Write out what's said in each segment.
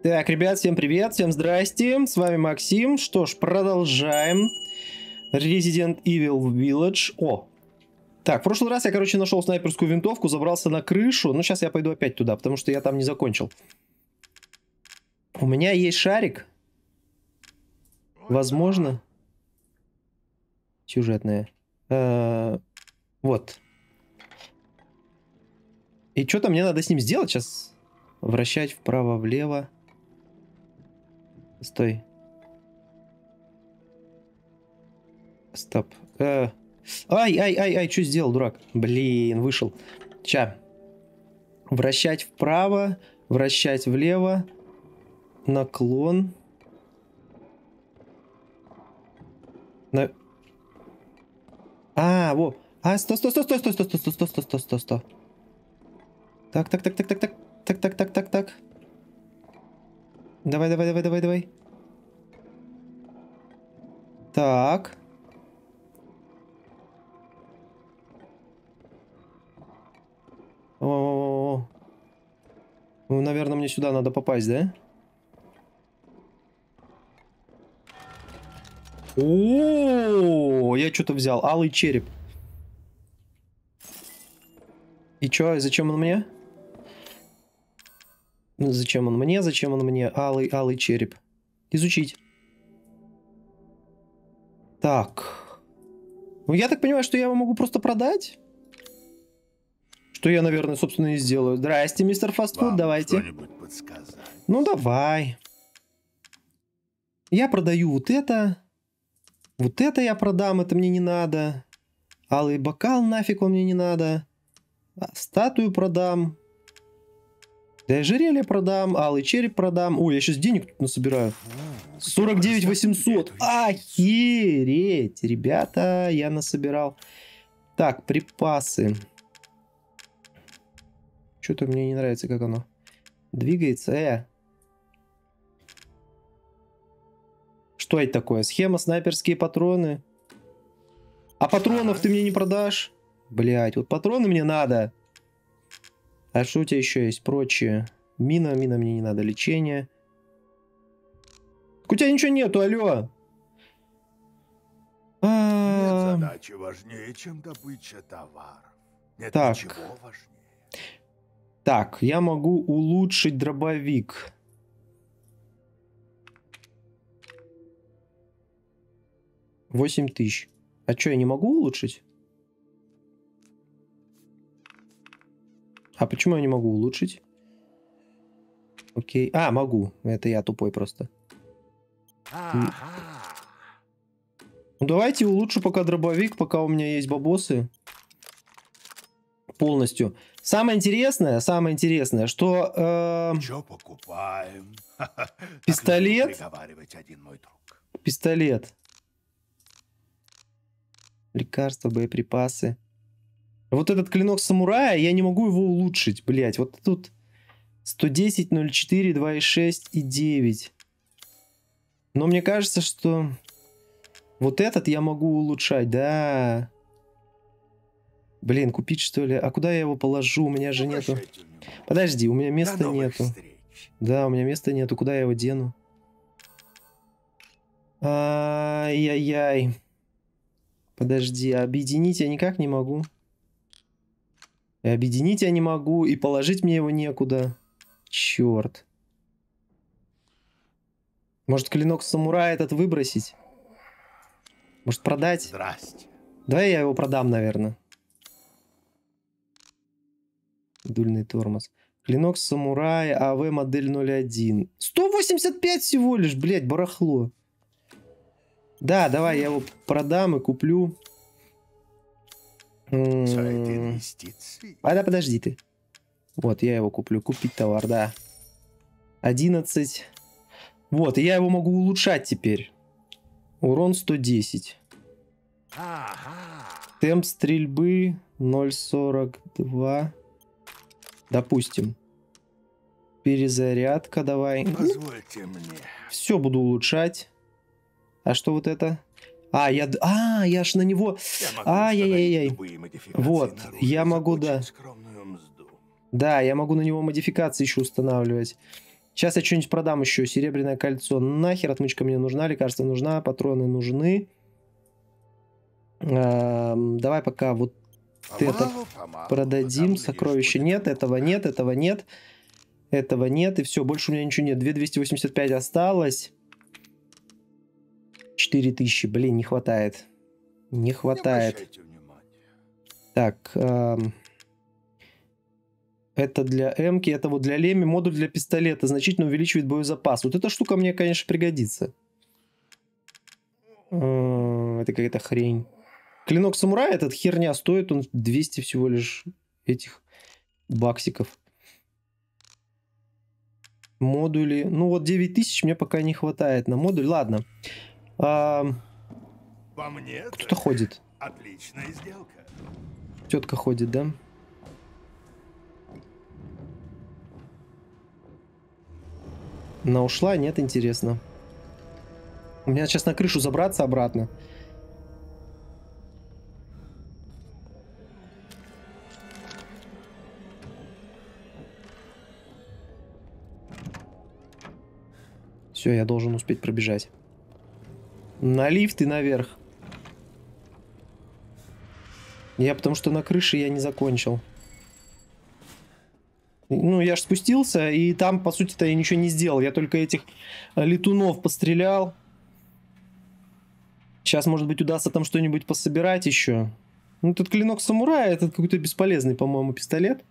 Так, ребят, всем привет, всем здрасте, с вами Максим. Что ж, продолжаем. Resident Evil Village. О! Так, в прошлый раз я, короче, нашел снайперскую винтовку, забрался на крышу. Ну, сейчас я пойду опять туда, потому что я там не закончил. У меня есть шарик. Возможно. Сюжетная. Вот. И что-то мне надо с ним сделать сейчас. Вращать вправо-влево. Стой. Стоп. Ай, что сделал, дурак? Блин, вышел. Ща. Вращать вправо, вращать влево. Наклон. Во. Стой. Так. Давай. Так. О. Ну, наверное, мне сюда надо попасть, да? О, я что-то взял. Алый череп. И чё? Зачем он мне? Зачем он мне? Алый череп. Изучить. Так. Ну, я так понимаю, что я его могу просто продать? Что я, наверное, собственно, и сделаю. Здрасте, мистер Фастфуд, давайте. Ну, давай. Я продаю вот это. Вот это я продам, это мне не надо. Алый бокал нафиг он мне не надо. Статую продам. Да, ожерелье продам, алый череп продам. Ой, я сейчас денег тут насобираю. 49 800. Охереть, ребята, я насобирал. Так, припасы. Что-то мне не нравится, как оно двигается. Что это такое? Схема, снайперские патроны. А патронов ты мне не продашь? Блять, вот патроны мне надо. А что у тебя еще есть? Прочее. Мина мне не надо. Лечение. У тебя ничего нету, алло. Нет задачи важнее, чем добыча товаров. Нет ничего важнее. Так, я могу улучшить дробовик. $8000. А что, я не могу улучшить? А почему я не могу улучшить? Окей. Могу. Это я тупой просто. Ну, давайте улучшу пока дробовик, пока у меня есть бабосы. Полностью. Самое интересное, что... Что покупаем? Пистолет. Пистолет. Лекарства, боеприпасы. Вот этот клинок самурая, я не могу его улучшить, блять. Вот тут 110, 0,4, 2,6 и 9. Но мне кажется, что вот этот я могу улучшать, да. Блин, купить что ли? А куда я его положу? У меня же нету. Подожди, у меня места нету. Да, у меня места нету. Куда я его дену? Ай-яй-яй. Подожди, объединить я никак не могу. И объединить я не могу, и положить мне его некуда. Черт. Может, клинок самурая этот выбросить? Может, продать? Здрасте. Давай я его продам, наверное. Дульный тормоз. Клинок самурая, АВ модель 01. 185 всего лишь, блядь, барахло. Да, давай я его продам и куплю. Да, подожди ты. Вот, я его куплю. Купить товар, да. 11. Вот, и я его могу улучшать теперь. Урон 110. Темп стрельбы 0,42. Допустим. Перезарядка давай. Позвольте мне. Все буду улучшать. А что вот это? Я ж на него... Ай-яй-яй-яй. Вот, я могу, да. Да, я могу на него модификации еще устанавливать. Сейчас я что-нибудь продам еще. Серебряное кольцо. Нахер отмычка мне нужна, лекарство нужна, патроны нужны. Давай пока вот это продадим. Сокровища нет, этого нет, этого нет. Этого нет, и все, больше у меня ничего нет. 2285 осталось. 4000, блин, не хватает. Не хватает. Так, это для М-ки, это вот для Леми. Модуль для пистолета значительно увеличивает боезапас. Вот эта штука мне, конечно, пригодится. Это какая-то хрень. Клинок самурая, этот херня стоит, он 200 всего лишь этих баксиков. Модули. Ну вот 9000 мне пока не хватает на модуль. Ладно. Кто-то ходит. Отличная сделка. Тетка ходит, да? Она ушла? Нет, интересно. У меня сейчас на крышу забраться обратно. Все, я должен успеть пробежать. На лифт и наверх. Потому что на крыше я не закончил. Ну, я ж спустился, и там, по сути-то, я ничего не сделал. Я только этих летунов пострелял. Сейчас, может быть, удастся там что-нибудь пособирать еще. Ну, этот клинок самурая, это какой-то бесполезный, по-моему, пистолет.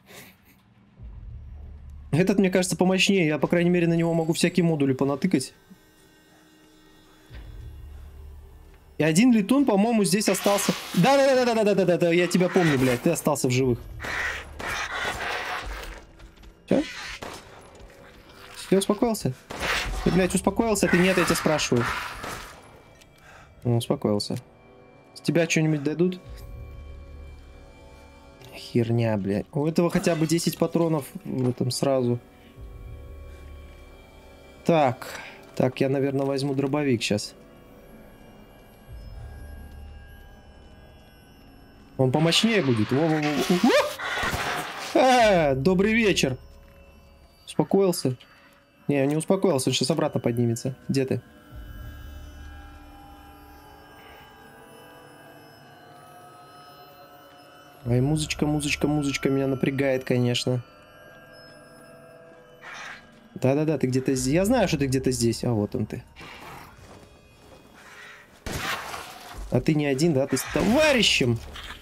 Этот, мне кажется, помощнее. Я, по крайней мере, на него могу всякие модули понатыкать. И один летун, по-моему, здесь остался. Да, я тебя помню, блядь. Ты остался в живых. Все? Ты успокоился? Ты, блядь, успокоился? Ты нет, я тебя спрашиваю. Успокоился. С тебя что-нибудь дадут? Херня, блядь. У этого хотя бы 10 патронов в этом сразу. Так, я, наверное, возьму дробовик сейчас. Он помощнее будет. Добрый вечер. Успокоился? Не, не успокоился, он сейчас обратно поднимется. Где ты? Ой, музычка меня напрягает, конечно. Да, ты где-то здесь. Я знаю, что ты где-то здесь. А вот он ты. А ты не один, да? Ты с товарищем.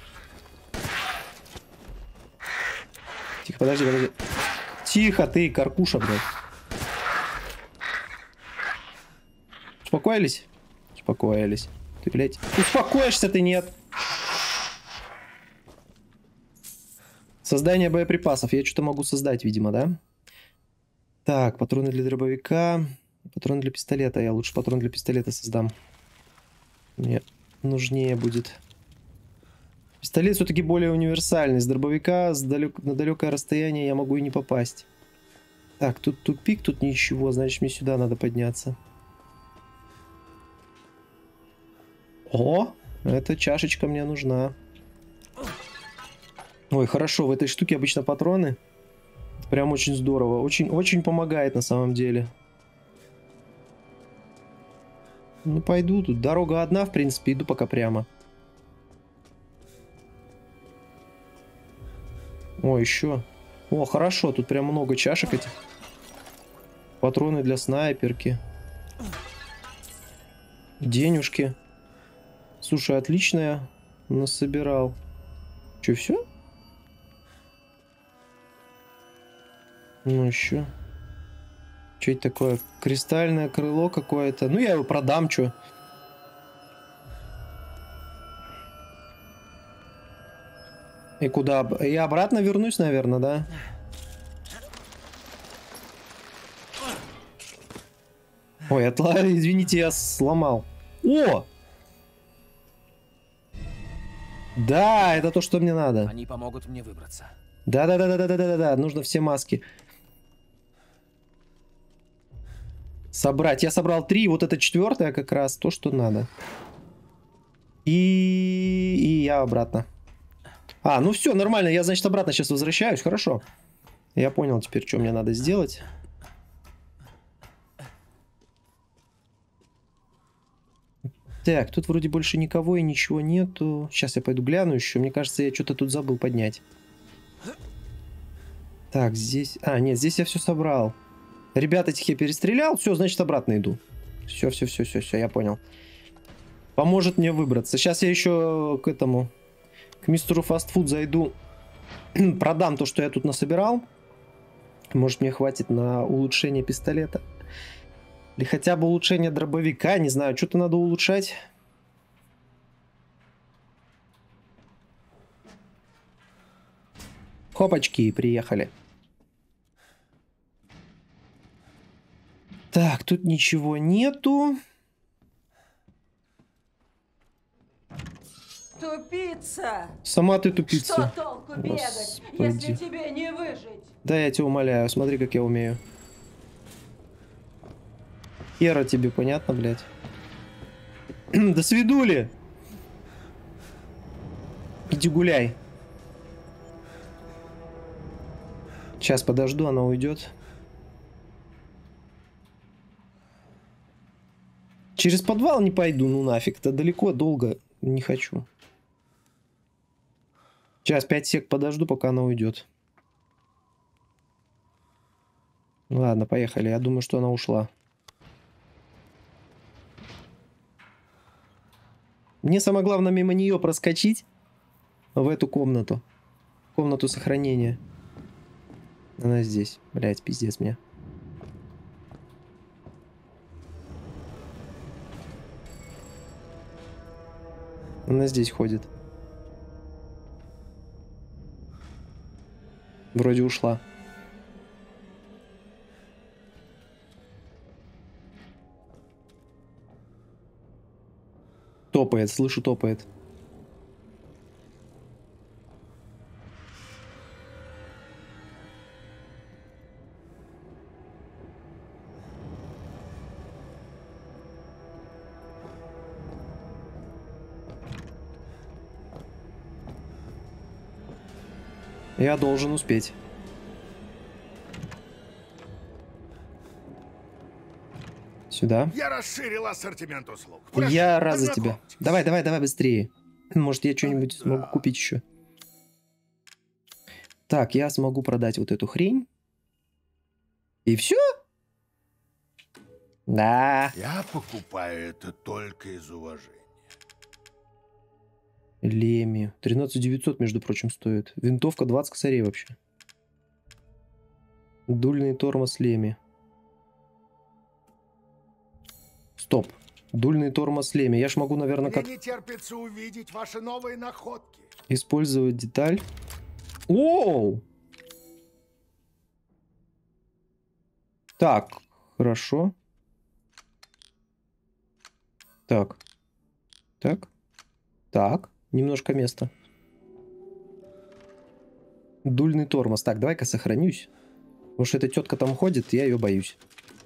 Тихо, подожди. Тихо, ты, каркуша, блядь. Успокоились? Успокоились. Ты, блядь, успокоишься ты, нет. Создание боеприпасов. Я что-то могу создать, видимо, да? Так, патроны для дробовика. Патроны для пистолета. Я лучше патрон для пистолета создам. Мне нужнее будет. Пистолет все-таки более универсальный. С дробовика на далекое расстояние я могу и не попасть. Так, тут тупик, тут ничего. Значит, мне сюда надо подняться. О, эта чашечка мне нужна. Ой, хорошо, в этой штуке обычно патроны. Прям очень здорово. Очень помогает на самом деле. Ну, пойду. Тут дорога одна, в принципе. Иду пока прямо. О, еще. О, хорошо. Тут прям много чашек этих. Патроны для снайперки. Денежки. Слушай, отличная. Насобирал. Че, все? Ну, еще. Что это такое? Кристальное крыло какое-то. Ну, я его продам, что. И куда? Я обратно вернусь, наверное, да? Ой, извините, я сломал. О! Да, это то, что мне надо. Они помогут мне выбраться. Да. Нужно все маски. Собрать. Я собрал 3, вот это 4-я как раз то, что надо. И я обратно. А, ну все, нормально. Я, значит, обратно сейчас возвращаюсь. Хорошо. Я понял теперь, что мне надо сделать. Так, тут вроде больше никого и ничего нету. Сейчас я пойду гляну еще. Мне кажется, я что-то тут забыл поднять. Так, здесь... А, нет, здесь я все собрал. Ребят этих я перестрелял. Все, значит, обратно иду. Все, я понял. Поможет мне выбраться. Сейчас я еще к этому... К мистеру фастфуд зайду. Продам то, что я тут насобирал. Может, мне хватит на улучшение пистолета. Или хотя бы улучшение дробовика. Не знаю, что-то надо улучшать. Хопачки, приехали. Так, тут ничего нету. Тупица! Сама ты тупица. Что толку бегать, если тебе не выжить? Да, я тебя умоляю, смотри, как я умею. Хера тебе, понятно, блядь? До свидули! Иди гуляй. Сейчас подожду, она уйдет. Через подвал не пойду, ну нафиг. Это далеко, долго. Не хочу. Сейчас 5 сек подожду, пока она уйдет. Ладно, поехали. Я думаю, что она ушла. Мне самое главное мимо нее проскочить в эту комнату. Комнату сохранения. Она здесь. Блять, пиздец мне. Она здесь ходит. Вроде ушла. Топает, слышу, топает. Я должен успеть. Сюда. Я расширил ассортимент услуг. Я рад за тебя. Давай, быстрее. Может, я что-нибудь смогу купить еще. Так, я смогу продать вот эту хрень. И все? Да. Я покупаю это только из уважения. Леми. 13 900, между прочим, стоит. Винтовка 20 косарей вообще. Дульный тормоз Леми. Стоп. Дульный тормоз Леми. Я ж могу, наверное, Мне как... не терпится увидеть ваши новые находки. Использовать деталь. Оу! Так, хорошо. Так. Так. Так. Немножко места. Дульный тормоз. Так, давай-ка сохранюсь. Потому что эта тетка там ходит, я ее боюсь.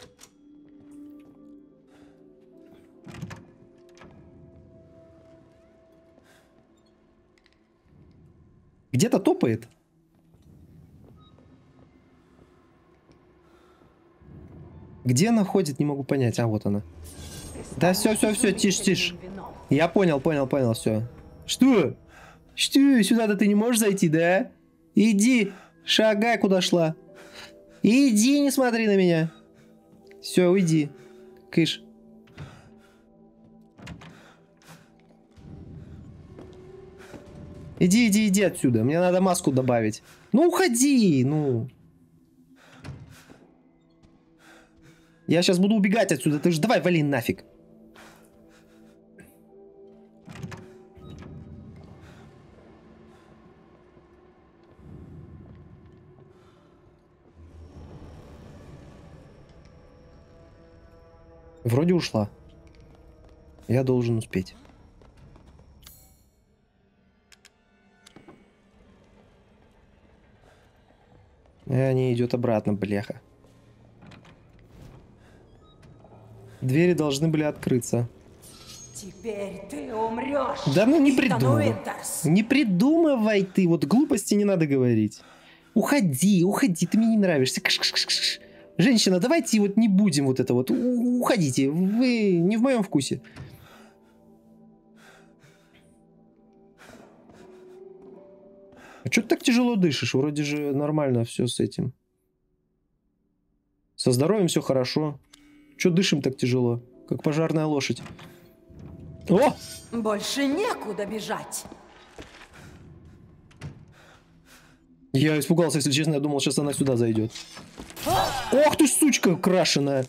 Где-то топает. Где она ходит, не могу понять. А, вот она. Да все, тише. Я понял, все. Что? Что? Сюда-то ты не можешь зайти, да? Иди, шагай, куда шла. Иди, не смотри на меня. Все, уйди. Кыш. Иди отсюда. Мне надо маску добавить. Ну, уходи, ну. Я сейчас буду убегать отсюда. Ты же давай, вали нафиг. Вроде ушла. Я должен успеть. Не идет обратно, бляха. Двери должны были открыться. Теперь ты умрешь. Да ну не придумывай. Не придумывай ты. Вот глупости не надо говорить. Уходи, ты мне не нравишься. Кш-кш-кш-кш. Женщина, давайте вот не будем вот это вот. Уходите. Вы не в моем вкусе. А что ты так тяжело дышишь? Вроде же нормально все с этим. Со здоровьем все хорошо. Че дышим так тяжело? Как пожарная лошадь. О! Больше некуда бежать. Я испугался, если честно. Я думал, сейчас она сюда зайдет. Ох ты, сучка крашеная.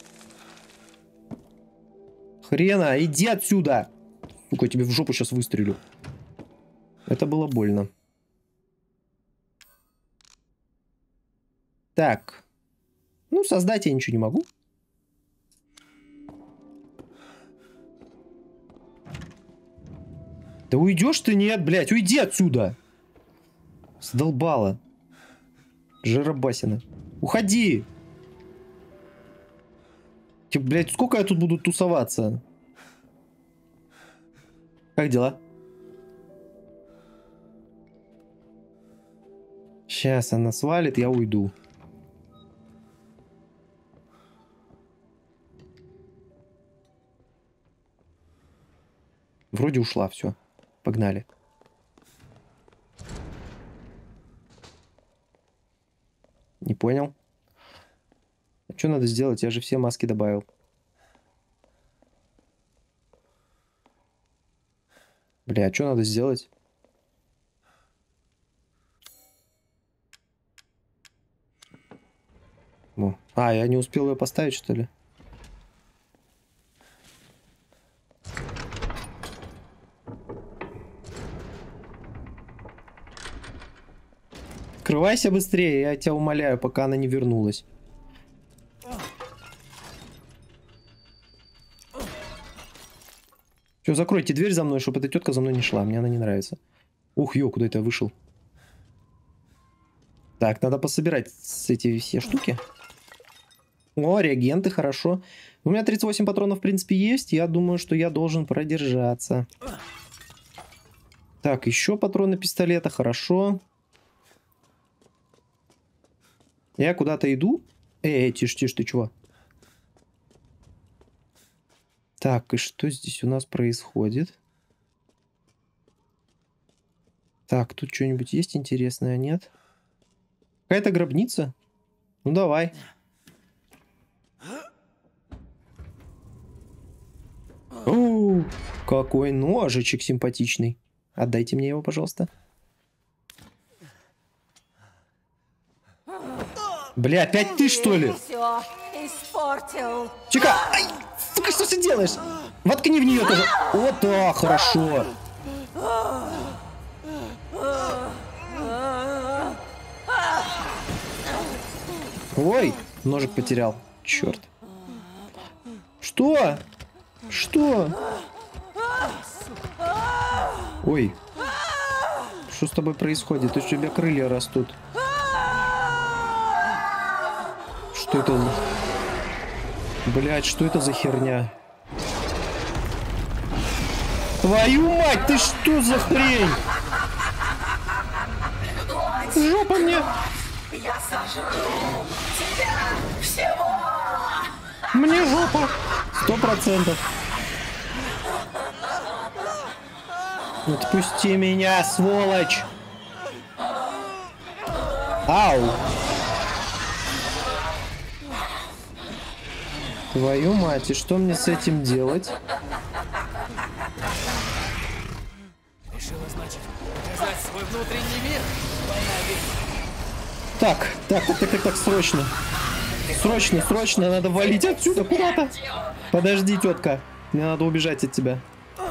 Хрена, иди отсюда. Сука, я тебе в жопу сейчас выстрелю. Это было больно. Так. Ну, создать я ничего не могу. Да уйдешь ты? Нет, блядь, уйди отсюда. Сдолбала. Жиробасина. Уходи. Блядь, сколько я тут буду тусоваться? Как дела? Сейчас она свалит, я уйду. Вроде ушла, все. Погнали. Не понял. А что надо сделать? Я же все маски добавил. Бля, а что надо сделать? О. А, я не успел ее поставить, что ли? Открывайся быстрее, я тебя умоляю, пока она не вернулась. Все, закройте дверь за мной, чтобы эта тетка за мной не шла. Мне она не нравится. Ух, ё, куда это я вышел? Так, надо пособирать эти все штуки. О, реагенты, хорошо. У меня 38 патронов, в принципе, есть. Я думаю, что я должен продержаться. Так, еще патроны пистолета, хорошо. Я куда-то иду. Тише, тише, ты чего? Так, и что здесь у нас происходит? Так, тут что-нибудь есть интересное, нет? Какая-то гробница? Ну, давай. О, какой ножичек симпатичный. Отдайте мне его, пожалуйста. Бля, опять ты, что ли? Все испортил. Чека! Ай! Сука, что ты делаешь? Воткни в нее тоже. Вот, да, хорошо. Ой, ножик потерял. Черт. Что? Что? Ой. Что с тобой происходит? У тебя крылья растут. Что это? Блять, что это за херня? Твою мать, ты что за хрень? Жопа мне! Я сожру тебя всего! Мне жопа! 100%. Отпусти меня, сволочь! Ау! Твою мать, и что мне с этим делать? Решила, значит, показать свой внутренний мир? Так, срочно. Срочно, надо валить отсюда куда-то. Подожди, тетка, мне надо убежать от тебя.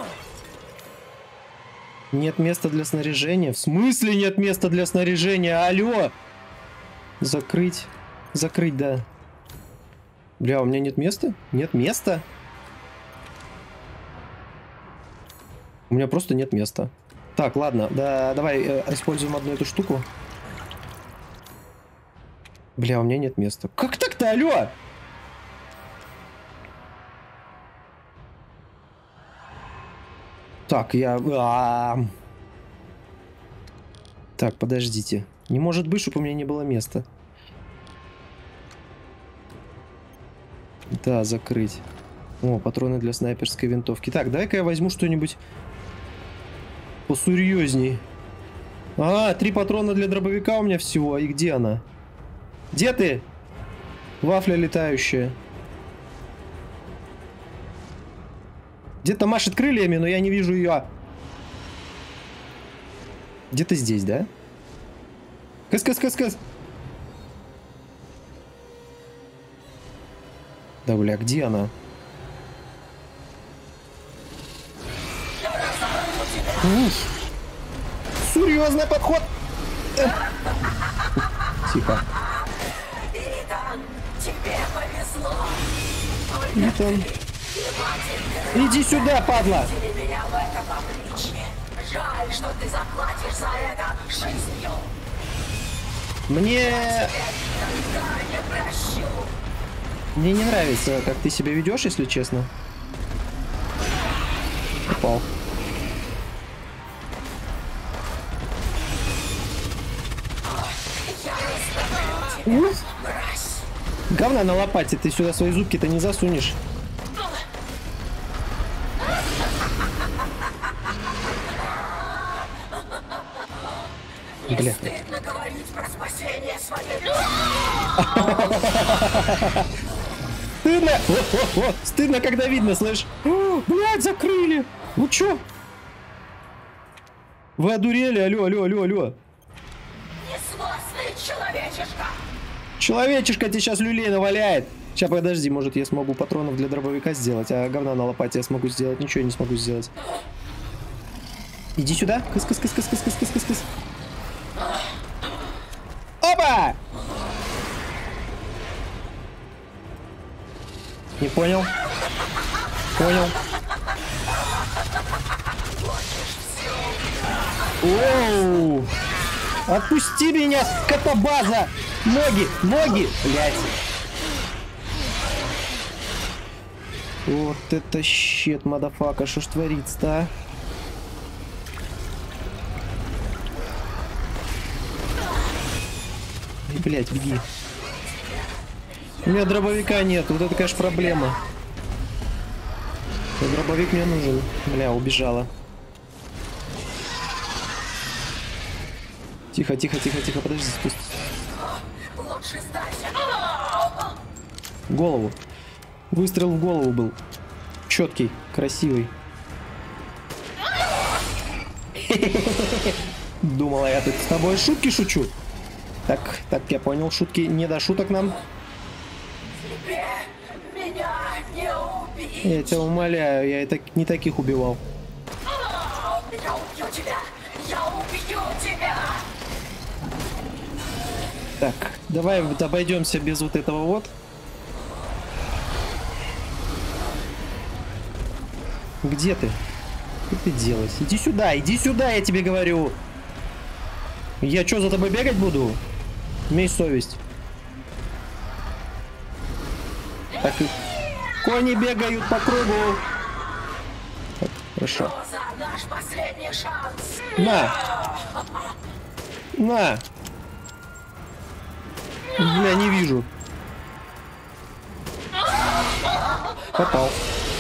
Нет места для снаряжения? В смысле нет места для снаряжения? Алло! Закрыть, да. Бля, у меня нет места? Нет места? У меня просто нет места. Так, ладно, да, давай используем одну эту штуку. Бля, у меня нет места. Как так-то, алло? Так, Так, подождите. Не может быть, чтобы у меня не было места. Да, закрыть. О, патроны для снайперской винтовки. Так, дай-ка я возьму что-нибудь посерьезней. А, 3 патрона для дробовика у меня всего. И где она? Где ты? Вафля летающая. Где-то машет крыльями, но я не вижу ее. Где-то здесь, да? Кыс. Да, бля, где она? Серьезный подход. Тихо. Итан, тебе повезло. Итан. Иди сюда, падла. Ты меня в это попричь. Жаль, что ты заплатишь за это жизнью. Мне... Не прощу. Мне не нравится, как ты себя ведешь, если честно. Попал. Говна на лопате, ты сюда свои зубки-то не засунешь. Бля. Стыдно говорить про спасение своей. Стыдно! О, стыдно, когда видно, слышь. Блядь, закрыли! Ну чё? Вы одурели? Алло. Несносный человечишка. Человечишка тебе сейчас люлей наваляет. Сейчас, подожди, может я смогу патронов для дробовика сделать, а говна на лопате я смогу сделать. Ничего я не смогу сделать. Иди сюда. Кыс. Опа! Не понял. Понял. Оу! Отпусти меня, скотобаза! Ноги! Блять. Вот это щит, мадафака, что ж творится-то, а? Блять, беги. У меня дробовика нет, вот это, конечно, проблема. Но дробовик мне нужен. Бля, убежала. Тихо, подожди, спусти. Лучше сдайся. Голову. Выстрел в голову был. Четкий, красивый. Думала, я тут с тобой шутки шучу. Так, я понял, шутки не до шуток нам. Меня не убить. Я тебя умоляю, я это не таких убивал. Я убью тебя. Так, давай обойдемся без вот этого вот. Где ты? Что ты делаешь? Иди сюда, я тебе говорю. Я что, за тобой бегать буду? Имей совесть. Так, кони бегают по кругу. Так, хорошо. Наш последний шанс. На! Бля, не вижу. Попал.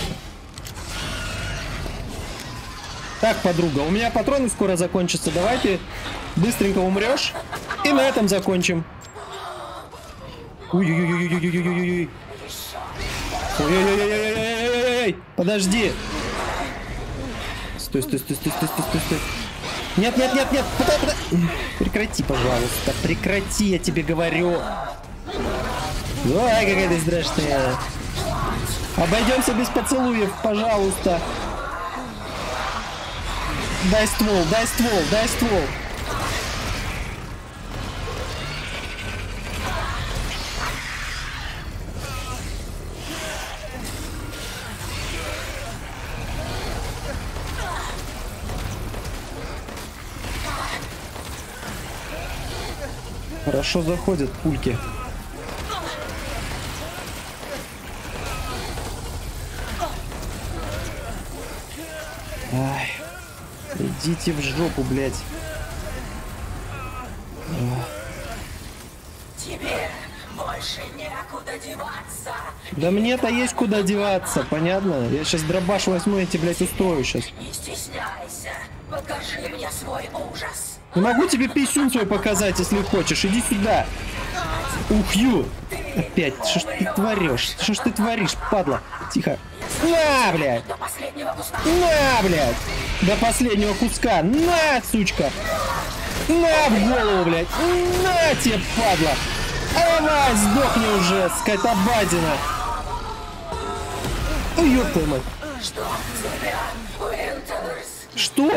Так, подруга, у меня патроны скоро закончатся. Давай ты быстренько умрешь. И на этом закончим. Ой-ой-ой-ой-ой-ой-ой-ой-ой. Ой-ой-ой-ой-ой-ой-ой-ой. Подожди. Стой. Нет. Прекрати, пожалуйста. Прекрати, я тебе говорю. Ой, какая ты страшная. Обойдемся без поцелуев, пожалуйста. Дай ствол. Хорошо заходят пульки. Ай, идите в жопу, блядь. Тебе больше некуда деваться. Да мне-то есть куда деваться, понятно? Я сейчас дробаш возьму, я тебе, блядь, устрою сейчас. Не стесняйся. Покажи мне свой ужас. Могу тебе писюн свой показать, если хочешь. Иди сюда. Ухью. Опять. Что ж ты творишь? Что ж ты творишь, падла? Тихо. На, блядь. На, блядь. До последнего куска. На, сучка. На в голову, блядь. На тебе, падла. Давай, сдохни уже, скотобадина. Ой, ёб твою мать. Что?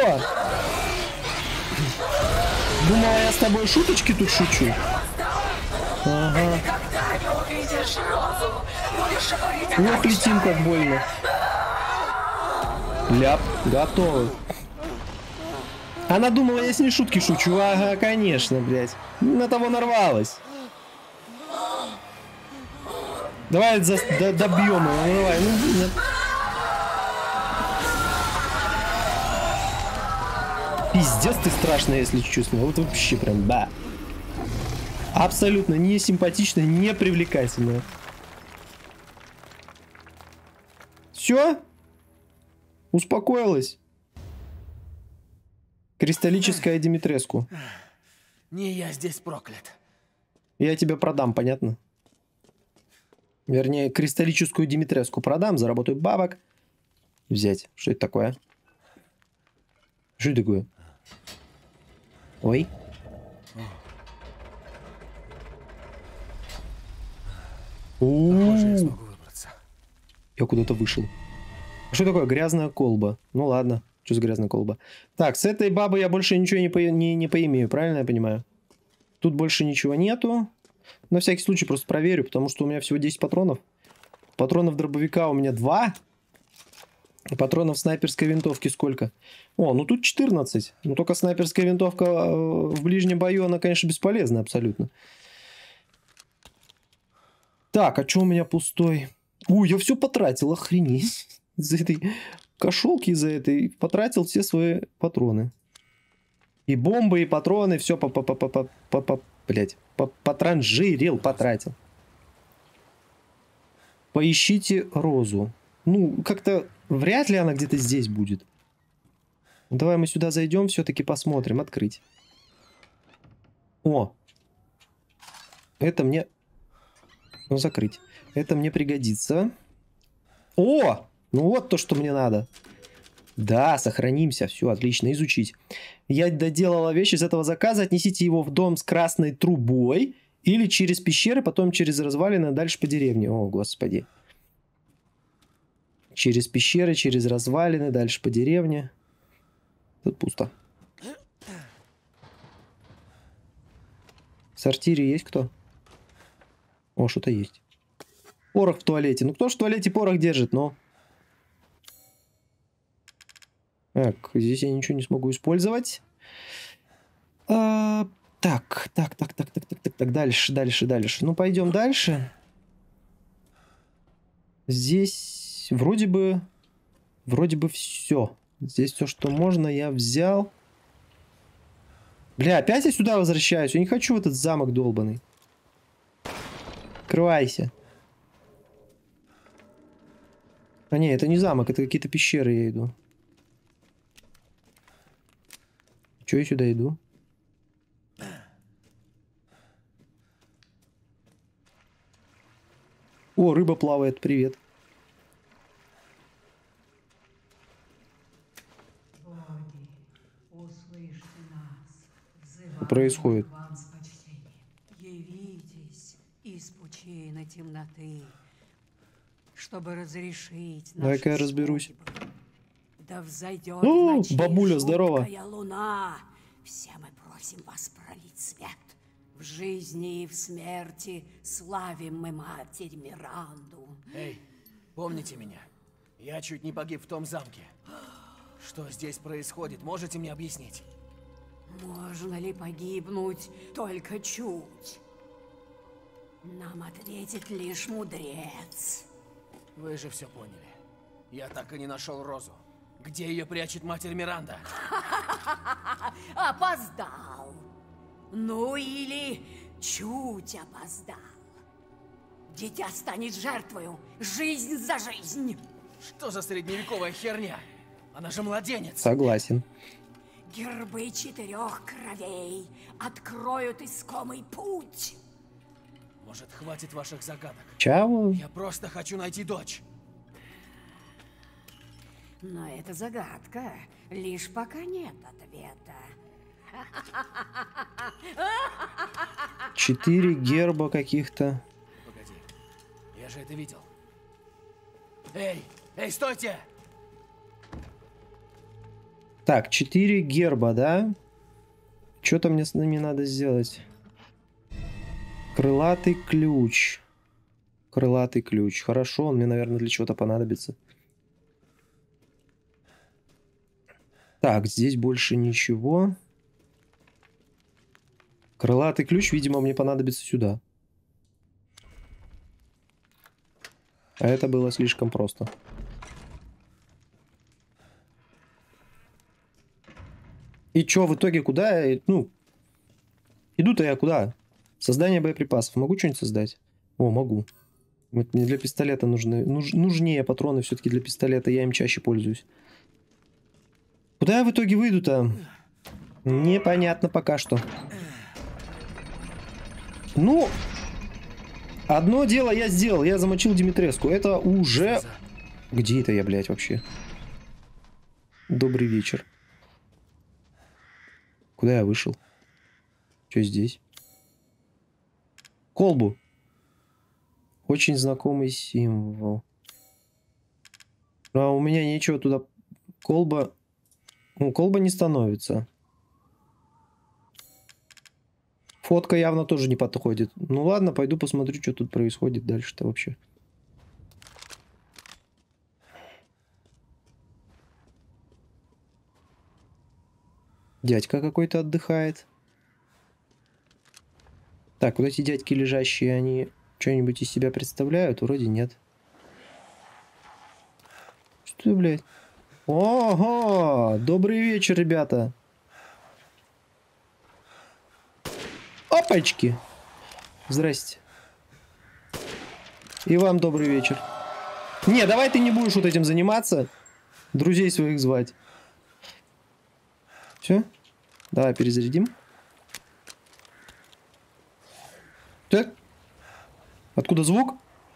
Думала, я с тобой шуточки тут шучу? Ага. Вот летим, как больно. Ляп, готовы. Она думала, я с ней шутки шучу. Ага, конечно, блядь. На того нарвалась. Давай добьем его. Давай, ну нет. Пиздец ты страшная, если чувствую. Вот вообще прям, да. Абсолютно не симпатичная, не привлекательная. Все? Успокоилась? Кристаллическая Димитреску. Не я здесь проклят. Я тебя продам, понятно? Вернее, кристаллическую Димитреску продам, заработаю бабок. Взять. Что это такое? Что это такое? Ой. Похоже, я смогу выбраться. Я куда-то вышел. Что такое? Грязная колба. Ну ладно. Что за грязная колба? Так, с этой бабой я больше ничего не поимею. Правильно я понимаю? Тут больше ничего нету. На всякий случай просто проверю, потому что у меня всего 10 патронов. Патронов дробовика у меня 2. Патронов снайперской винтовки сколько? О, ну тут 14. Ну только снайперская винтовка в ближнем бою, она, конечно, бесполезна абсолютно. Так, а что у меня пустой? Ой, я все потратил, охренеть. Из-за этой кошелки, из-за этой потратил все свои патроны. И бомбы, и патроны, все блять, потранжирил, потратил. Поищите розу. Ну, как-то вряд ли она где-то здесь будет. Давай мы сюда зайдем, все-таки посмотрим. Открыть. О! Это мне... Ну, закрыть. Это мне пригодится. О! Ну вот то, что мне надо. Да, сохранимся. Все, отлично. Изучить. Я доделала вещь из этого заказа. Отнесите его в дом с красной трубой. Или через пещеры, потом через развалины, дальше по деревне. О, господи. Через пещеры, через развалины, дальше по деревне. Тут пусто. В сортире есть кто? О, что-то есть. Порох в туалете. Ну, кто ж в туалете порох держит, но... Так, здесь я ничего не смогу использовать. Так, дальше. Ну, пойдем дальше. Здесь вроде бы все. Здесь все, что можно, я взял. Бля, опять я сюда возвращаюсь. Я не хочу в этот замок долбанный. Открывайся. А не, это не замок, это какие-то пещеры я иду. Чё я сюда иду? О, рыба плавает, привет. Происходит. Явитесь из пучины темноты, чтобы разрешить Дай-ка я разберусь. Да взойдет О, в ночи бабуля, здорово. жуткая луна. Все мы просим вас пролить свет. В жизни и в смерти славим мы Матерь Миранду. Эй, помните меня? Я чуть не погиб в том замке. Что здесь происходит, можете мне объяснить? Можно ли погибнуть только чуть? Нам ответит лишь мудрец. Вы же все поняли. Я так и не нашел Розу. Где ее прячет Матерь Миранда? Опоздал. Ну или чуть опоздал. Дитя станет жертвою. Жизнь за жизнь. Что за средневековая херня? Она же младенец. Согласен. Гербы 4 кровей откроют искомый путь. Может, хватит ваших загадок? Чао. Я просто хочу найти дочь. Но это загадка. Лишь пока нет ответа. 4 герба каких-то. Погоди, я же это видел. Эй, эй, стойте! Так, 4 герба, да? Что-то мне с ними надо сделать. Крылатый ключ. Крылатый ключ. Хорошо, он мне, наверное, для чего-то понадобится. Так, здесь больше ничего. Крылатый ключ, видимо, мне понадобится сюда. А это было слишком просто. И чё, в итоге куда? Ну, иду-то я куда? Создание боеприпасов. Могу что-нибудь создать? О, могу. Вот мне для пистолета нужнее патроны все-таки для пистолета. Я им чаще пользуюсь. Куда я в итоге выйду-то? Непонятно пока что. Ну, одно дело я сделал. Я замочил Димитреску. Это уже... Где это я, блядь, вообще? Добрый вечер. Куда я вышел? Что здесь? Колбу. Очень знакомый символ. А у меня ничего туда... Колба... Ну, колба не становится. Фотка явно тоже не подходит. Ну ладно, пойду посмотрю, что тут происходит дальше-то вообще. Дядька какой-то отдыхает. Так, вот эти дядьки лежащие, они что-нибудь из себя представляют? Вроде нет. Что, блядь? Ого! Добрый вечер, ребята. Опачки! Здрасте. И вам добрый вечер. Не, давай ты не будешь вот этим заниматься. Друзей своих звать. Все? Давай перезарядим. Так. Откуда звук?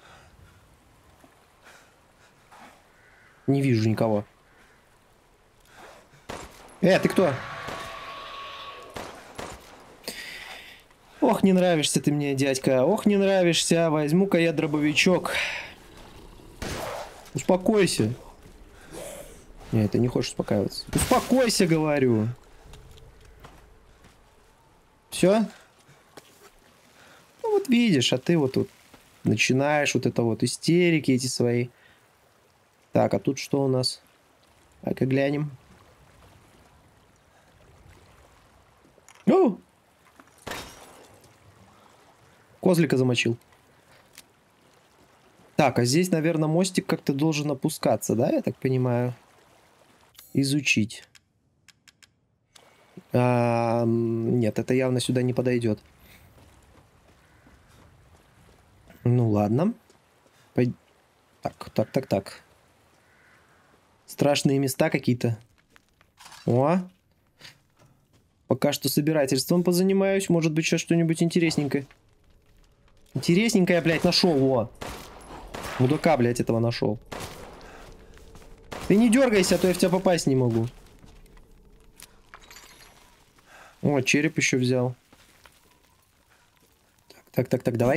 Не вижу никого. Ты кто? Ох, не нравишься ты мне, дядька. Ох, не нравишься. Возьму-ка я дробовичок. Успокойся. Нет, ты не хочешь успокаиваться. Успокойся, говорю. Все? Ну вот видишь, а ты вот тут начинаешь вот это вот истерики эти свои. Так, а тут что у нас? Давай-ка глянем. О! Козлика замочил. Так, а здесь, наверное, мостик как-то должен опускаться, да, я так понимаю? Изучить. Нет, это явно сюда не подойдет. Ну ладно. Так. Страшные места какие-то. О! Пока что собирательством позанимаюсь. Может быть, сейчас что-нибудь интересненькое. Интересненькое, блядь, нашел. Во! Мудака, блядь, этого нашел. Ты не дергайся, а то я в тебя попасть не могу. О, череп еще взял. Так, давай.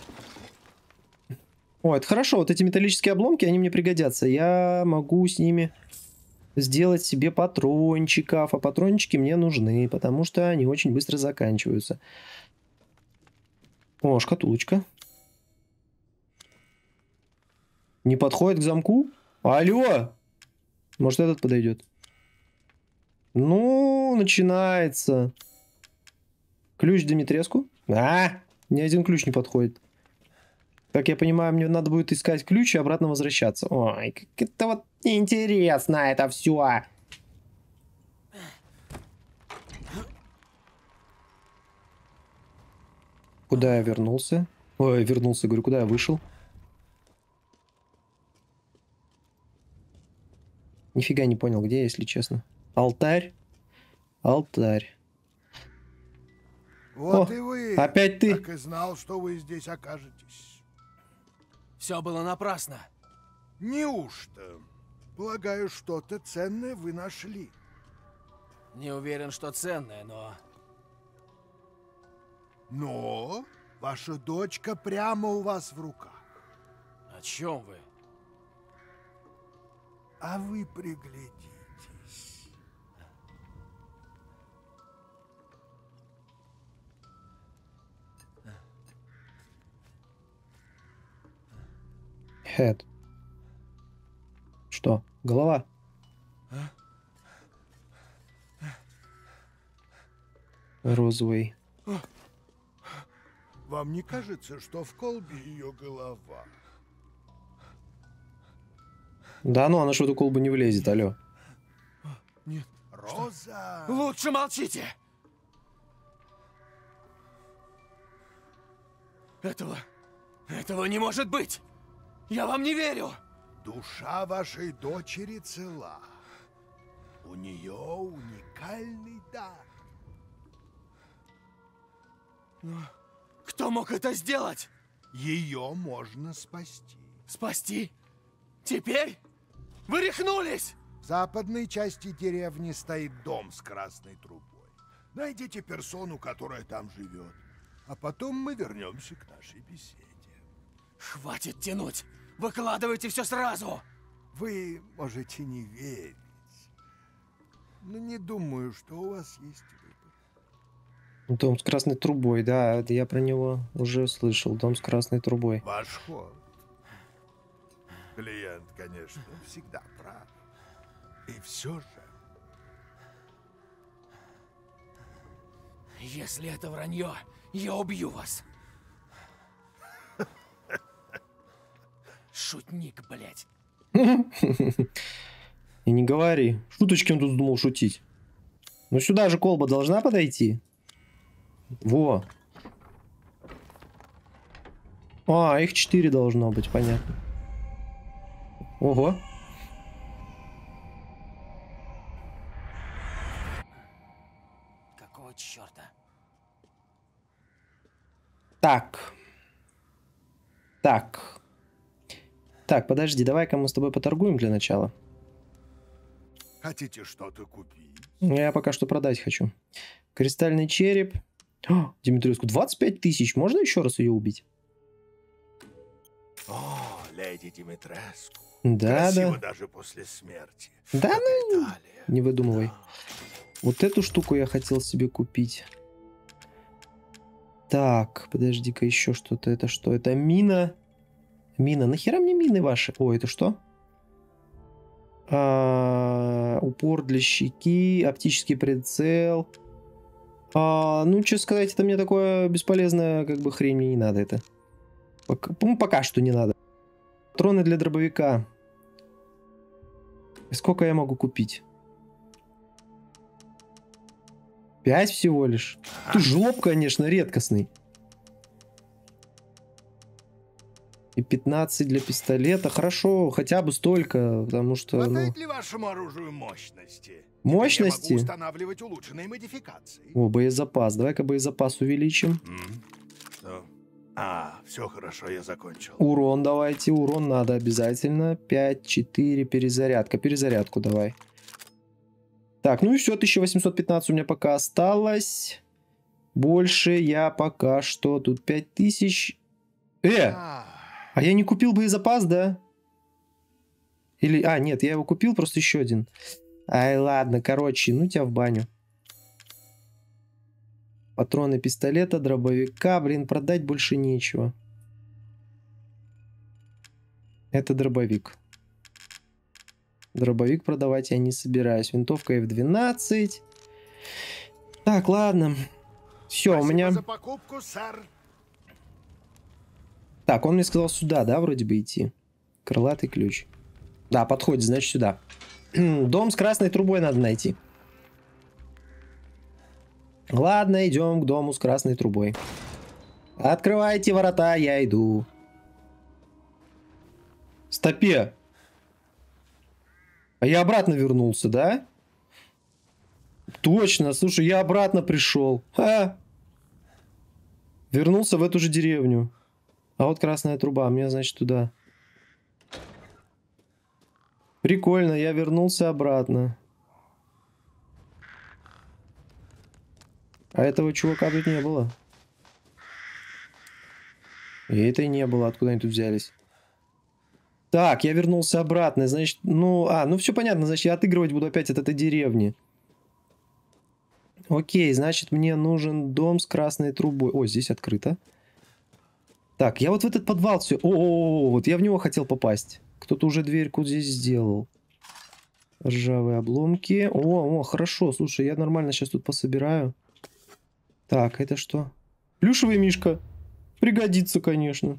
О, это хорошо. Вот эти металлические обломки, они мне пригодятся. Я могу с ними сделать себе патрончиков. А патрончики мне нужны, потому что они очень быстро заканчиваются. О, шкатулочка. Не подходит к замку? Алло! Может, этот подойдет? Ну, начинается. Ключ Димитреску? Ни один ключ не подходит. Как я понимаю, мне надо будет искать ключ и обратно возвращаться. Ой, как это вот неинтересно это все. Куда я вернулся? Ой, вернулся, говорю, куда я вышел? Нифига не понял, где я, если честно. Алтарь. Алтарь. Вот О, и вы. опять ты. Так и знал, что вы здесь окажетесь. Все было напрасно. Неужто? Полагаю, что-то ценное вы нашли. Не уверен, что ценное, но... Но ваша дочка прямо у вас в руках. О чем вы? А вы приглядитесь. Head. Что? Голова? Розовый. Вам не кажется, что в колбе ее голова? Да ну, она что в эту колбу не влезет, алло. Нет. Роза! Лучше молчите! Этого не может быть! Я вам не верю! Душа вашей дочери цела. У нее уникальный дар. Кто мог это сделать? Ее можно спасти. Спасти? Теперь? Вы рехнулись! В западной части деревни стоит дом с красной трубой. Найдите персону, которая там живет. А потом мы вернемся к нашей беседе. Хватит тянуть! Выкладывайте все сразу! Вы можете не верить, но не думаю, что у вас есть выбор. Дом с красной трубой, да, это я про него уже слышал. Дом с красной трубой. Ваш ход. Клиент, конечно, всегда прав. И все же... Если это вранье, я убью вас. Шутник, блядь. И не говори. Шуточки он тут думал шутить. Ну сюда же колба должна подойти. Во. А, их 4 должно быть, понятно. Ого. Какого черта? Так. Так, подожди, давай-ка мы с тобой поторгуем для начала. Хотите что-то купить? Я пока что продать хочу. Кристальный череп. О, Димитреску, 25 тысяч. Можно еще раз ее убить? О, леди Димитреску. Да, Красиво да. даже после смерти. Да, Как ну, Италия. не выдумывай. Да. Вот эту штуку я хотел себе купить. Так, подожди-ка, еще что-то. Это что? Это мина. Мина. Нахера мне мины ваши? О, это что? Упор для щеки, оптический прицел. Ну, честно сказать, это мне такое бесполезное, как бы, хрень, мне не надо это. Пока что не надо. Патроны для дробовика. Сколько я могу купить? 5 всего лишь. Ты жлоб, конечно, редкостный. И 15 для пистолета. Хорошо, хотя бы столько, потому что... Хватает ли вашему оружию мощности? Мощности? Я могу устанавливать улучшенные модификации. О, боезапас. Давай-ка боезапас увеличим. Что? Все хорошо, я закончил. Урон давайте. Урон надо обязательно. 5, 4, перезарядка. Перезарядку давай. Так, ну и все. 1815 у меня пока осталось. Больше я пока что... Тут 5000. А я не купил боезапас, да? Или... нет, я его купил, просто еще один. Ай, ладно, короче, ну тебя в баню. Патроны пистолета, дробовика. Блин, продать больше нечего. Это дробовик. Дробовик продавать я не собираюсь. Винтовка F12. Так, ладно. Все, у меня... за покупку, сэр. Так, он мне сказал сюда, да, вроде бы идти. Крылатый ключ. Да, подходит, значит, сюда. Дом с красной трубой надо найти. Ладно, идем к дому с красной трубой. Открывайте ворота, я иду. Стопе. А я обратно вернулся, да? Точно, слушай, я обратно пришел. Вернулся в эту же деревню. А вот красная труба, мне, значит, туда. Прикольно, я вернулся обратно. А этого чувака тут не было. И этой не было, откуда они тут взялись. Так, я вернулся обратно, значит, ну все понятно, значит, я отыгрывать буду опять от этой деревни. Окей, значит, мне нужен дом с красной трубой. О, здесь открыто. Так, я вот в этот подвал все... О, вот я в него хотел попасть. Кто-то уже дверьку здесь сделал. Ржавые обломки. О, хорошо, слушай, я нормально сейчас тут пособираю. Так, это что? Плюшевый мишка. Пригодится, конечно.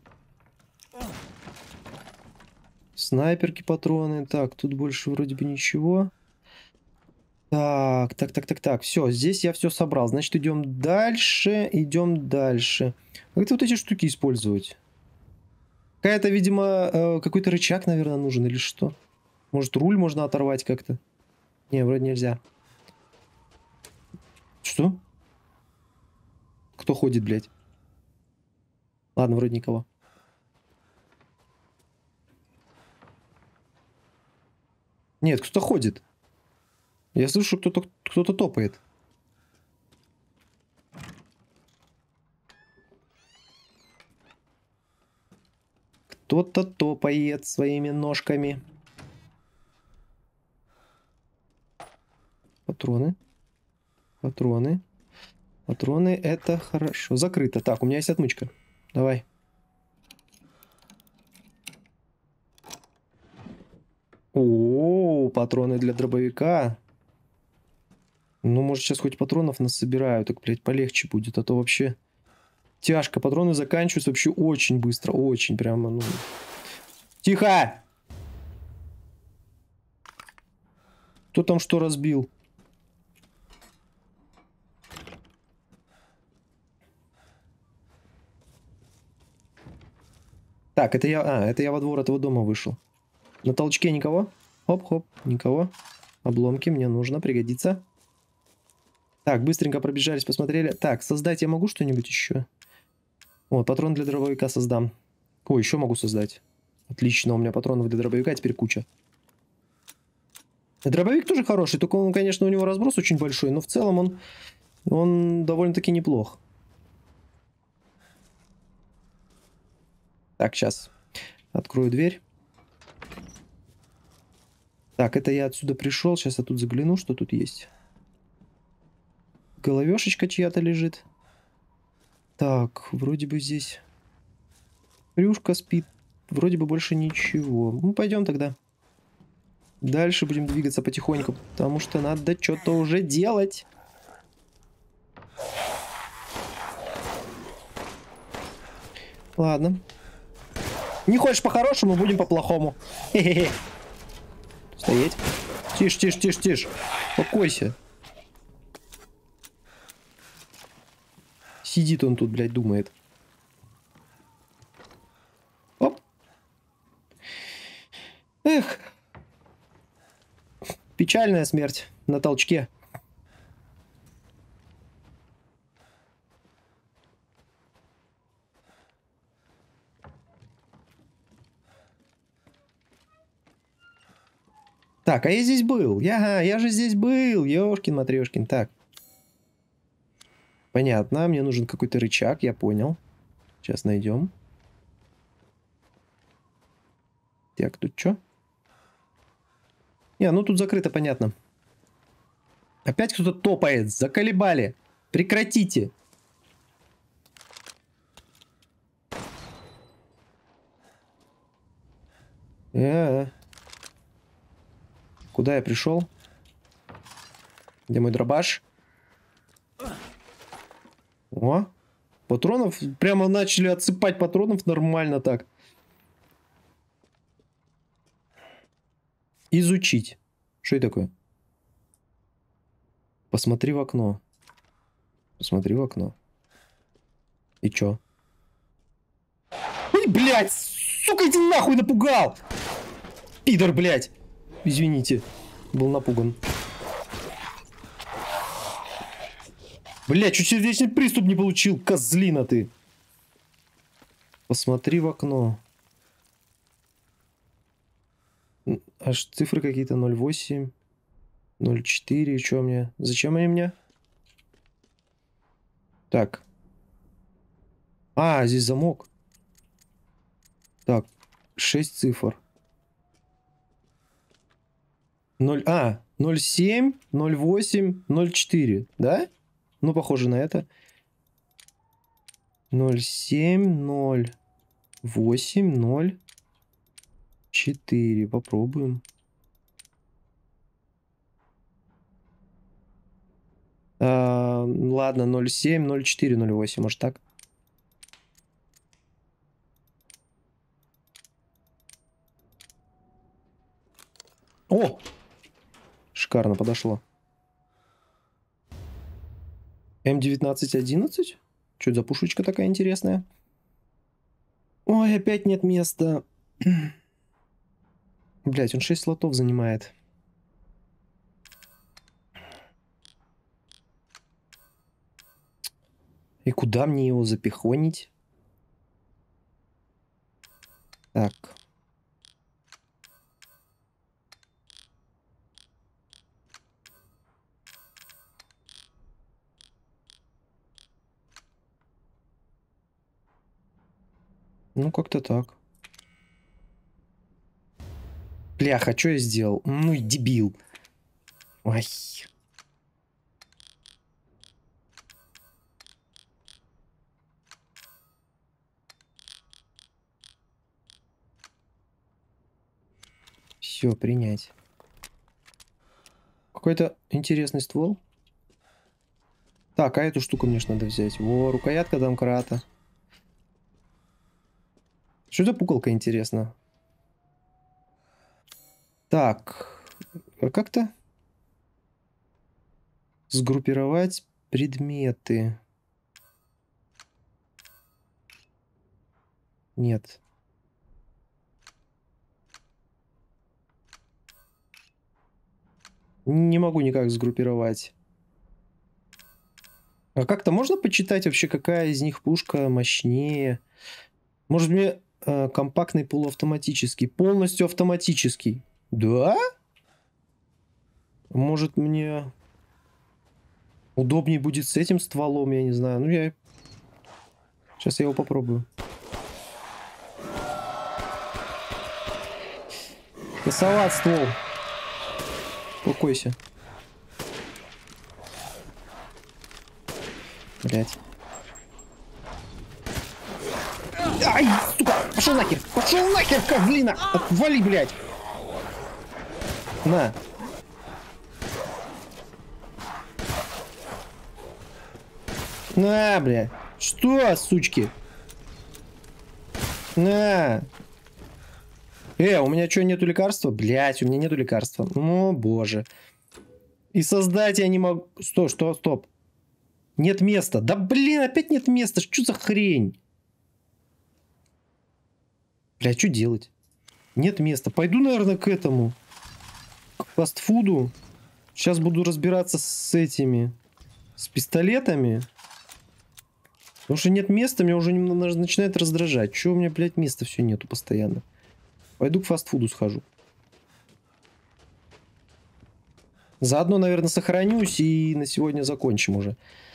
Снайперки, патроны. Так, тут больше вроде бы ничего. Так. Все, здесь я все собрал. Значит, идем дальше. Как это вот эти штуки использовать? Какая-то, видимо, какой-то рычаг, наверное, нужен или что? Может, руль можно оторвать как-то? Не, вроде нельзя. Что? Кто ходит, блядь? Ладно, вроде никого. Нет, кто-то ходит. Я слышу, кто-то топает. Кто-то топает своими ножками. Патроны. Патроны, это хорошо. Закрыто. Так, у меня есть отмычка. Давай. О, патроны для дробовика. Ну, может, сейчас хоть патронов насобираю, так, блядь, полегче будет, а то вообще тяжко. Патроны заканчиваются вообще очень быстро, очень прямо, ну... Тихо! Кто там что разбил? Так, это я во двор этого дома вышел. На толчке никого? Хоп-хоп, никого. Обломки мне нужно, пригодится. Так, быстренько пробежались, посмотрели. Так, создать я могу что-нибудь еще? Вот, патрон для дробовика создам. О, еще могу создать. Отлично, у меня патронов для дробовика теперь куча. Дробовик тоже хороший, только он, конечно, у него разброс очень большой, но в целом он довольно-таки неплох. Так, сейчас открою дверь. Так, это я отсюда пришел. Сейчас я тут загляну, что тут есть. Головешечка чья-то лежит. Так, вроде бы здесь Рюшка спит. Вроде бы больше ничего. Ну, пойдем тогда. Дальше будем двигаться потихоньку, потому что надо что-то уже делать. Ладно. Не хочешь по-хорошему, будем по-плохому. Хе-хе-хе. Стоять. Тише, тише, тише, тише. Успокойся. Сидит он тут, блядь, думает. Оп. Эх. Печальная смерть на толчке. Так, а я здесь был. Я же здесь был. Ёшкин-матрёшкин. Так. Понятно. Мне нужен какой-то рычаг. Я понял. Сейчас найдем. Так, тут что? Не, ну тут закрыто, понятно. Опять кто-то топает. Заколебали. Прекратите. Куда я пришел? Где мой дробаш? О, патронов. Прямо начали отсыпать патронов нормально так. Изучить. Что это такое? Посмотри в окно. Посмотри в окно. И чё? Ой, блядь! Сука, иди нахуй, напугал! Пидор, блядь! Извините, был напуган. Бля, чуть сердечный приступ не получил, козлина ты. Посмотри в окно. Аж цифры какие-то 0,8, 0,4. Что мне? Зачем они мне? Так. А, здесь замок. Так, 6 цифр. 0,7, 0,8, 0,4, да? Ну, похоже на это. 0,7, 0,8, 0,4. Попробуем. Ладно, 0,7, 0,4, 0,8. Может так? О! Шикарно подошло. М1911? Что это за пушечка такая интересная? Ой, опять нет места. Блять, он 6 слотов занимает. И куда мне его запихонить? Так. Ну, как-то так. Бляха, что я сделал? Ну и дебил. Ой. Все, принять. Какой-то интересный ствол. Так, а эту штуку мне ж надо взять. Во, рукоятка домкрата. Что за пуколка, интересно? Так, а как-то сгруппировать предметы. Нет. Не могу никак сгруппировать. А как-то можно почитать вообще, какая из них пушка мощнее? Может мне компактный полуавтоматический, полностью автоматический? Да? Может мне удобнее будет с этим стволом, я не знаю. Ну я... Сейчас я его попробую. Косоват ствол. Успокойся. Блять. Ай, сука! Пошел нахер! Пошел нахер, козлина! Отвали, блядь! На! На, блядь! Что, сучки? На! У меня что, нету лекарства? Блять, у меня нету лекарства. О, боже. И создать я не могу... Стоп. Нет места. Да, блин, опять нет места. Что за хрень? Бля, что делать? Нет места. Пойду, наверное, к этому. К фастфуду. Сейчас буду разбираться с этими. С пистолетами. Потому что нет места, меня уже начинает раздражать. Чего у меня, блядь, места все нету постоянно? Пойду к фастфуду схожу. Заодно, наверное, сохранюсь и на сегодня закончим уже.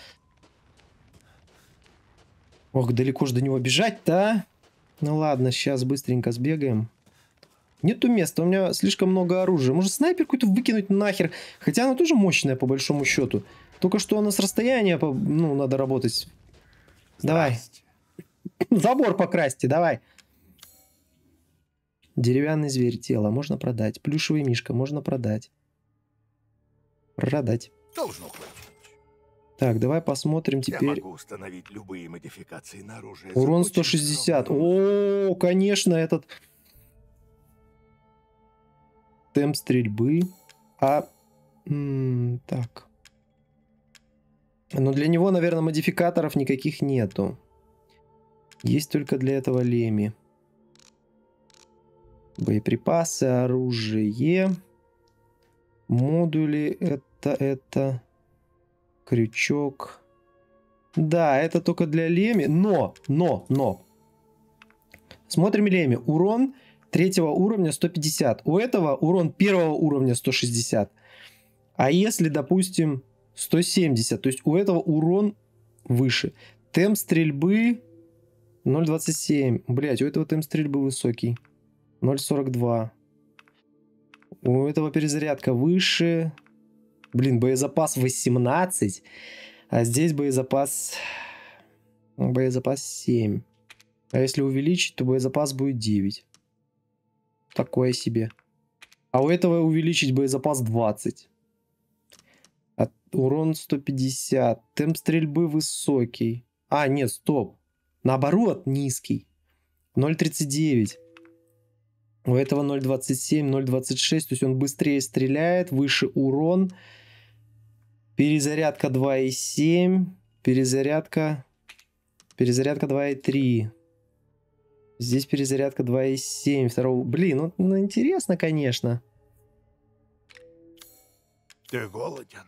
Ох, далеко же до него бежать-то, а? Ну ладно, сейчас быстренько сбегаем. Нету места, у меня слишком много оружия. Может, снайпер какой-то выкинуть нахер? Хотя она тоже мощная, по большому счету. Только что она с расстояния, ну, надо работать. Давай. Забор покрасьте, давай. Деревянный зверь, тело можно продать. Плюшевый мишка можно продать. Продать. Должно хватить. Так, давай посмотрим теперь. Я могу установить любые модификации на оружие. Урон 160. О, конечно, этот темп стрельбы. Так. Но для него, наверное, модификаторов никаких нету. Есть только для этого леми. Боеприпасы, оружие. Модули, это. Крючок. Да, это только для Леми. Но. Смотрим Леми. Урон 3-го уровня 150. У этого урон 1-го уровня 160. А если, допустим, 170, то есть у этого урон выше. Темп стрельбы 0.27. Блять, у этого темп стрельбы высокий. 0.42. У этого перезарядка выше. Блин, боезапас 18. А здесь боезапас 7. А если увеличить, то боезапас будет 9. Такое себе. А у этого увеличить боезапас 20. Урон 150. Темп стрельбы высокий. А, нет, стоп. Наоборот, низкий. 0.39. У этого 0.27, 0.26. То есть он быстрее стреляет, выше урон. Перезарядка 2.7. Перезарядка 2.3. Здесь перезарядка 2.7. Второго... Блин, ну интересно, конечно. Ты голоден?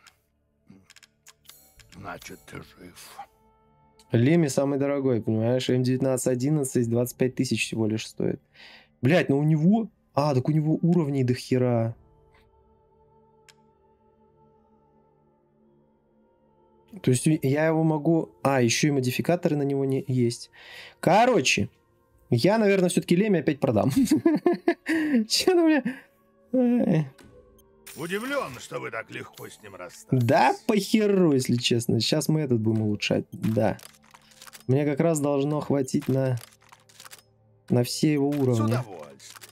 Значит, ты жив. Леми самый дорогой, понимаешь? М1911 25 тысяч всего лишь стоит. Блять, ну у него... А, так у него уровней до хера. То есть я его могу... А, еще и модификаторы на него не есть. Короче, я, наверное, все-таки Леми опять продам. Че у меня... Удивлен, что вы так легко с ним расстались. Да, похеру, если честно. Сейчас мы этот будем улучшать. Да. Мне как раз должно хватить на все его уровни. С удовольствием.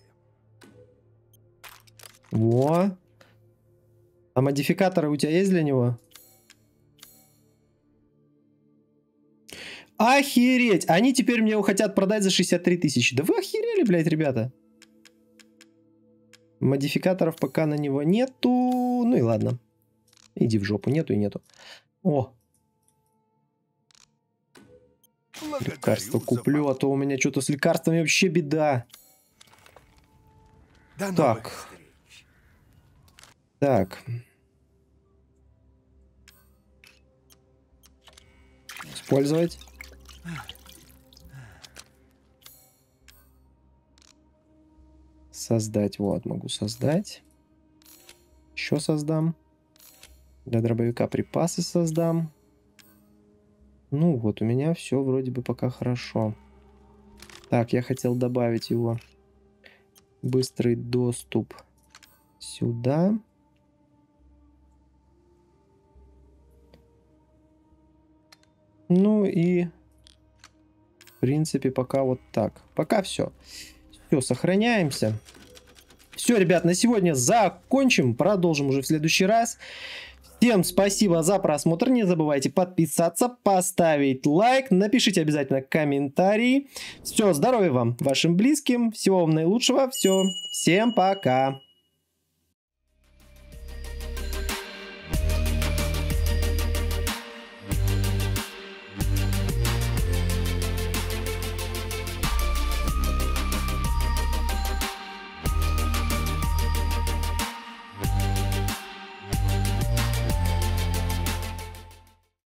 Во. А модификаторы у тебя есть для него? Охереть! Они теперь мне его хотят продать за 63 тысячи. Да вы охерели, блядь, ребята. Модификаторов пока на него нету. Ну и ладно. Иди в жопу. Нету и нету. О. Лекарство куплю, а то у меня что-то с лекарствами вообще беда. Так. Так. Использовать. Создать. Вот, могу создать. Еще создам. Для дробовика припасы создам. Ну вот, у меня все вроде бы пока хорошо. Так, я хотел добавить его. Быстрый доступ сюда. Ну и... В принципе, пока вот так. Пока все. Все, сохраняемся. Все, ребят, на сегодня закончим. Продолжим уже в следующий раз. Всем спасибо за просмотр. Не забывайте подписаться, поставить лайк. Напишите обязательно комментарий. Все, здоровья вам, вашим близким. Всего вам наилучшего. Все, всем пока.